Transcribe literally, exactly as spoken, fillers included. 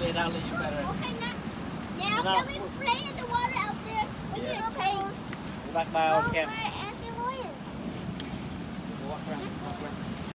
lay down, you better. Okay, now, now can we play in the water out there? We Yeah. can paint. Go back by our camp. Auntie Lawyers. Walk around.